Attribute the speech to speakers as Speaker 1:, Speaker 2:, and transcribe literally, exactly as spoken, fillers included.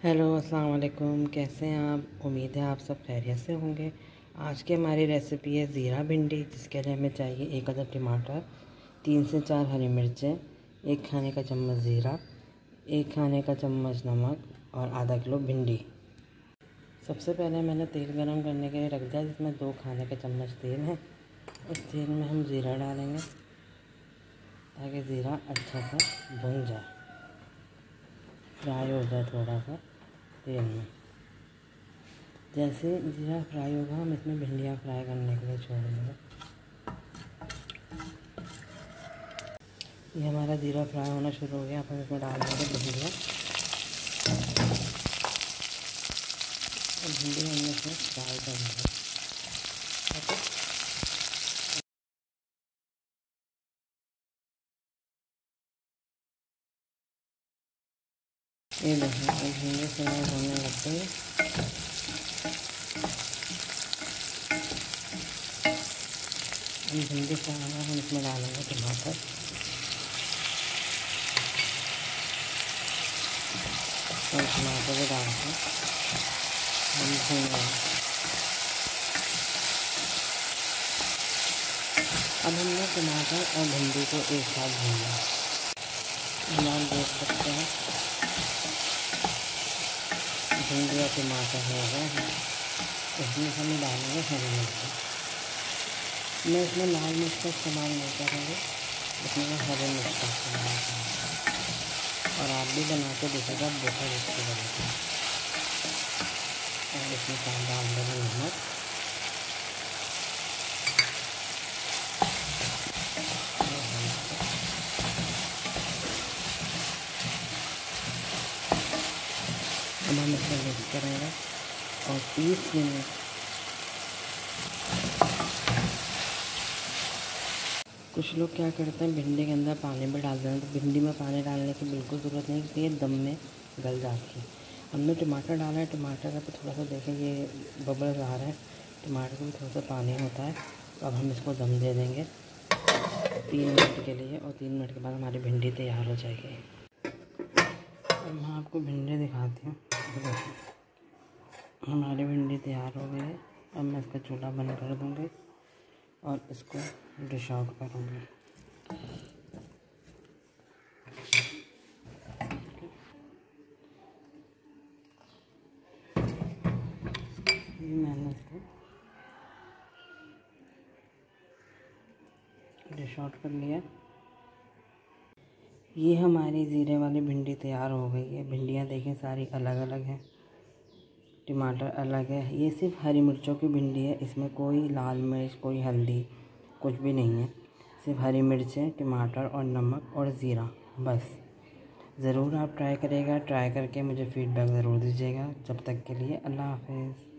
Speaker 1: Hello अस्सलाम वालेकुम। कैसे हैं आप? उम्मीद है आप सब खैरियत से होंगे। आज की हमारी रेसिपी है ज़ीरा भिंडी, जिसके लिए हमें चाहिए एक अदद टमाटर, तीन से चार हरी मिर्चें, एक खाने का चम्मच ज़ीरा, एक खाने का चम्मच नमक और आधा किलो भिंडी। सबसे पहले मैंने तेल गरम करने के लिए रख दिया, जिसमें दो खाने के चम्मच तेल है। उस तेल में हम ज़ीरा डालेंगे ताकि ज़ीरा अच्छा सा भुन जाए, फ्राई हो जाए थोड़ा सा तेल में। जैसे ज़ीरा फ्राई होगा हम इसमें भिंडियाँ फ्राई करने के लिए छोड़ देंगे। ये हमारा ज़ीरा फ्राई होना शुरू हो गया। अब हम इसमें डाल देंगे भिंडियाँ और भिंडी हमने इसमें फ्राई कर देंगे। ये देखिए भिंडी फ्राई होने लग गई। हम भिंडी फ्राई होगा हम इसमें डालेंगे टमाटर और टमाटर को डाल के हम भूनेंगे। अब हमने टमाटर और भिंडी को एक साथ भूना। हम आप देख सकते हैं भिंडी और टमाटर हो गए हैं। इसमें हम डालेंगे हरी मिर्च। मैं इसमें लाल मिर्च का इस्तेमाल नहीं करूँगी, इसमें मैं हरी मिर्च का इस्तेमाल करूँगी। और आप भी बना के देखिएगा, बहुत अच्छी बनेगी। और इसमें साथ डाल देंगे नमक। अब हम इसको मिक्स करेंगे और तीस मिनट कुछ लोग क्या करते हैं भिंडी के अंदर पानी भी डाल देते हैं, तो भिंडी में पानी डालने की बिल्कुल ज़रूरत नहीं, क्योंकि ये दम में गल जाती है। हमने टमाटर डाला है, टमाटर का तो थोड़ा सा देखें ये बबल्स आ रहा है, टमाटर का भी थोड़ा सा पानी होता है। तो अब हम इसको दम दे देंगे तीन मिनट के लिए, और तीन मिनट के बाद हमारी भिंडी तैयार हो जाएगी। अब मैं आपको भिंडी दिखाती हूँ। हमारी भिंडी तैयार हो गई है। अब मैं इसका चूल्हा बंद कर दूँगी और इसको डिश आउट करूँगी। मैंने इसको डिश आउट कर लिया। ये हमारी ज़ीरे वाली भिंडी तैयार हो गई है। भिंडियाँ देखें सारी अलग अलग हैं, टमाटर अलग है। ये सिर्फ हरी मिर्चों की भिंडी है, इसमें कोई लाल मिर्च, कोई हल्दी, कुछ भी नहीं है। सिर्फ हरी मिर्चें, टमाटर और नमक और ज़ीरा, बस। ज़रूर आप ट्राई करिएगा। ट्राई करके मुझे फ़ीडबैक ज़रूर दीजिएगा। जब तक के लिए अल्लाह हाफ़िज़।